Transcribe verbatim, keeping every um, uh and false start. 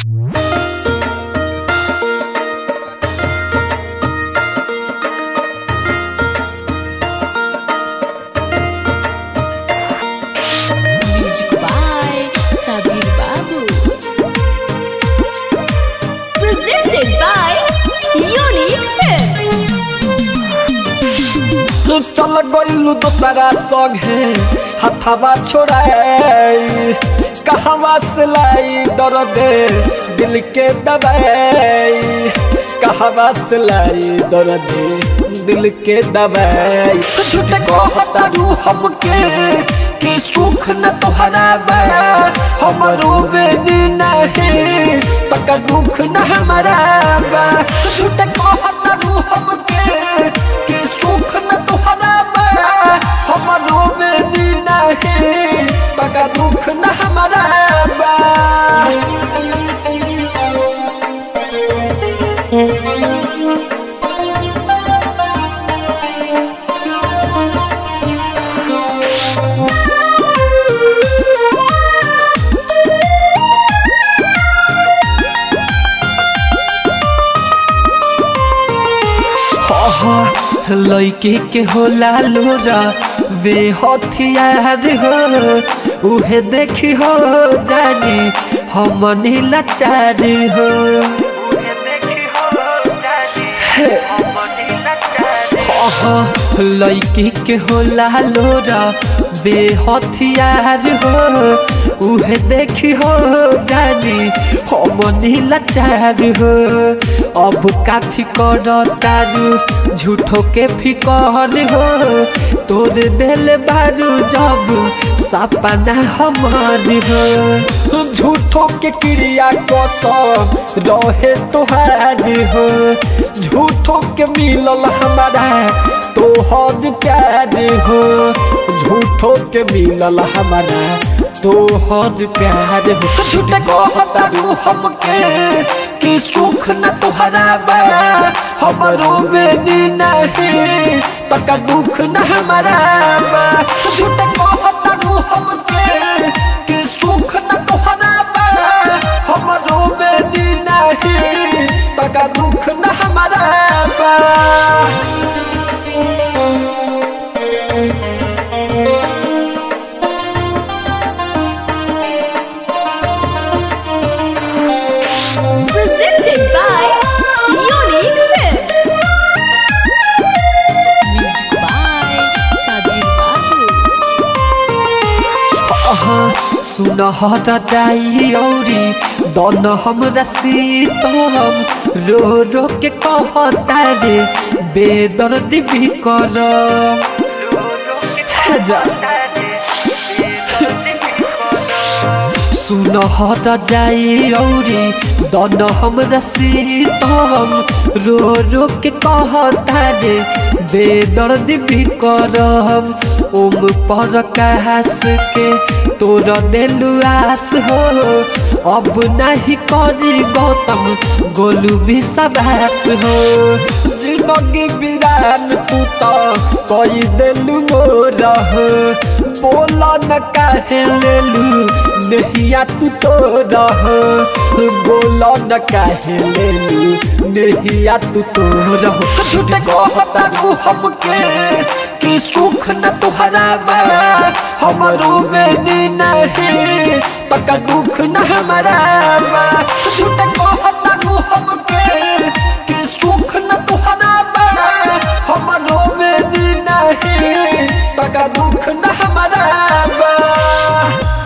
चल गइलू दोसरा संगे हथवा छोड़ाई कहवा से लाई दर्द दिल के दवाई कहवा से लाई दर्द दिल के दवाई झूठ कहता रू हमके कि सुख न तोहरा बा हमरो बेनी नहीं पक्का दुख न हमारा बा झूठ कहता रू हमके कि सुख न तोहरा बा हमरो बेनी नहीं पक्का दुख न हमारा बा। लइके के होला लोरा वे हथियार हो उहे देखी हो जानी हम नीलाचार हो लइके के होला लोरा बे हथियार हो उहे देखी हो जानी हम नीलाचार हो अब काथी कर तारू झूठो के फिकर हो तोड़ दिल बारू जब सपना हमार हो झूठो के क्रिया कसम रहे तोहार हो झूठो के मिलल हमारा तोहर प्यार हो झूठो के मिलल हमारा तोहर प्यार हो झूठ कहता रू हमके कि सुख न तोहरा बा हमरो बेनी नहीं पक्का दुख न हमारा बा झूठ कहता रू हमके कि सुख न तोहरा बा हमरो बेनी नहीं पक्का दुख न हमारा बा। सुनहरा जाई औरी दन हमरा सीतम रो रो के कहता रे बेदर्दी भी कर सुनहरा जाई औरी दन हमरा सीतम रो रो के कहता रे बेदर्दी भी करम ओम पर कहस के तोरा दिलु आस हो अब नहीं करी गौतम गोलू भी सबास हो जिंदगी बिरान तू तो कोई दिलु मोर हो बोला न काहे लेलू नहिया तू तो रह बोला न काहे लेलू नहिया तू तो रह झूठ कहता रू हमके कि सुख न तोहरा बा हमरो बेनी नहीं पक्का दुख न हमारा बा झूठ कहता रू हमके कि सुख न तोहरा बा हमरो बेनी नहीं पक्का दुख न हमारा बा।